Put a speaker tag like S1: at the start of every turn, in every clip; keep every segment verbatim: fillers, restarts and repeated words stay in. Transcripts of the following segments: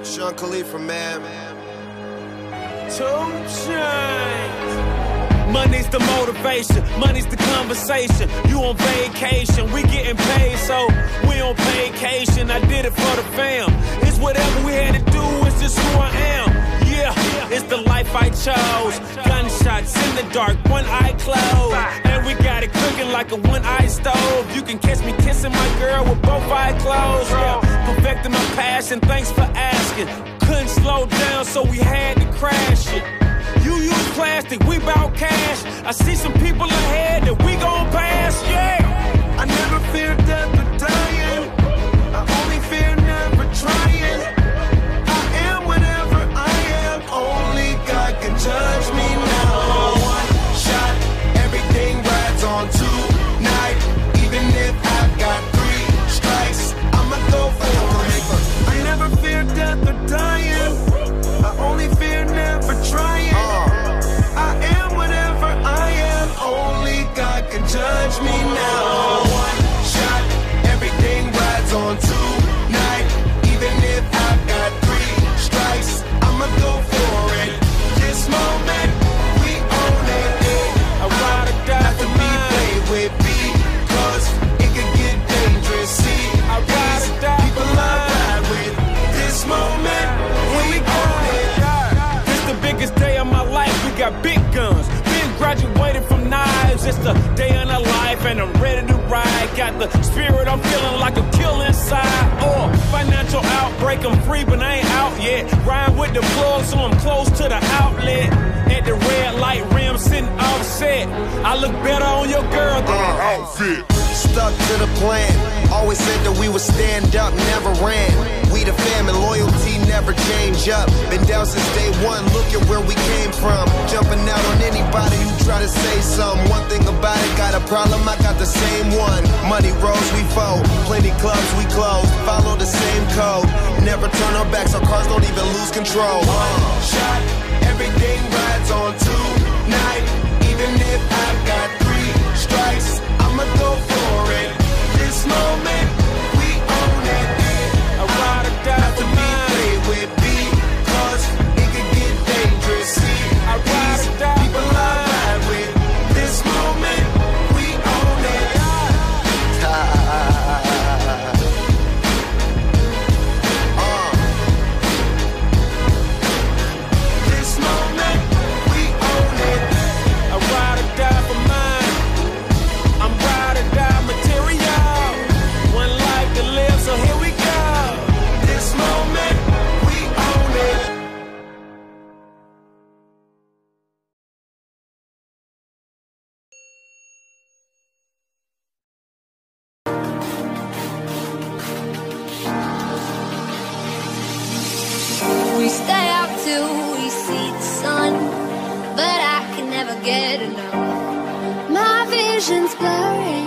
S1: Sean Khalifa, man.
S2: Two chains. Money's the motivation, money's the conversation. You on vacation, we getting paid, so we on vacation. I did it for the fam. It's whatever we had to do, it's just who I am. Yeah, it's the life I chose. Gunshots in the dark, one eye closed, and we got it cooking like a one-eye stove. You can catch me kissing my girl with both eyes closed. Yeah, perfecting my passion, thanks for asking. Couldn't slow down, so we had to crash it. You use plastic, we bout cash. I see some people ahead that we gon' pass, yeah.
S3: I never fear death or dying. I only fear never trying. I am whatever I am. Only God can judge me now. One shot, everything rides on tonight. Even if I've got three strikes, I'ma go for it. I never fear death or dying. I only fear never trying. I am whatever I am. Only God can judge me now. One shot, everything rides on tonight. Even if I've got three strikes, I'ma go for it. This moment, we own it.
S2: I ride or die
S3: Not to
S2: for
S3: be
S2: mine.
S3: played with, because it could get dangerous. See,
S2: I ride or die
S3: people
S2: for
S3: I
S2: mine.
S3: ride with. This moment, we own it.
S2: This the biggest day of my life, we got big guns. Been graduated from knives, it's the day of our life and I'm ready to ride. Got the spirit, I'm feeling like a kill inside. Or financial outbreak, I'm free but I ain't out yet. Ride with the plug so I'm close to the outlet. At the red light rim sitting offset. I look better on your girl than her outfit.
S1: Stuck to the plan. Always said that we would stand up, never ran. We the fam and loyalty never change up. Been down since day one, look at where we came from. Jumping out on anybody who try to say something. One thing about it, got a problem, I got the same one. Money rolls, we fold. Plenty clubs, we close. Follow the same code. Never turn our backs, our cars don't even lose control.
S3: One shot, everything rides on tonight. Even if I've got three strikes, I'ma go for it. This moment, we own it.
S2: I ride or die
S3: Not to
S2: for
S3: be
S2: mine.
S3: played with, because it could get dangerous. See,
S2: I ride or die
S3: people
S2: for
S3: I
S2: mine.
S3: ride with. This moment, we own it. This moment, we own it.
S2: I ride or die for mine. I'm ride or die material. One life to live, so here we go.
S3: This moment, we own it.
S4: We stay out till we see the sun, but I can never get enough. My vision's blurry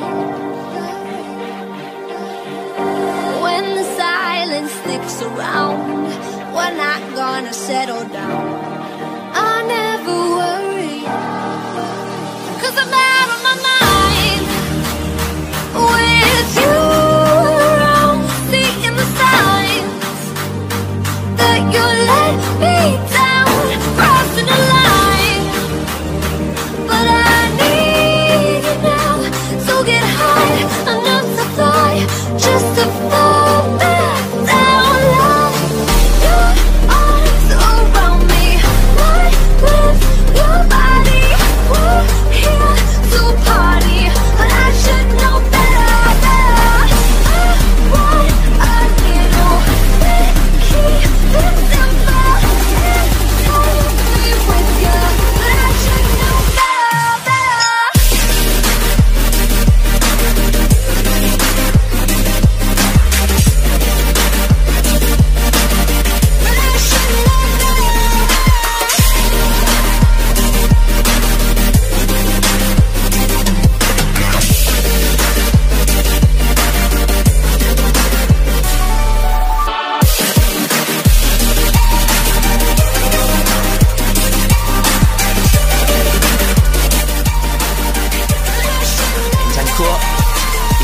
S4: when the silence sticks around. We're not gonna settle down. I never worry, 'cause I'm out of my mind with you around, seeing the signs that you let me down, crossing the line. But I need you now, so get high enough to fly, just to fall back down. Love, your arms around me,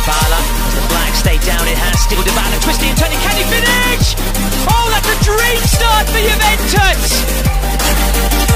S5: Dybala, as the flag stay down, it has still Dybala, twisting and turning, can he finish? Oh, that's a dream start for Juventus!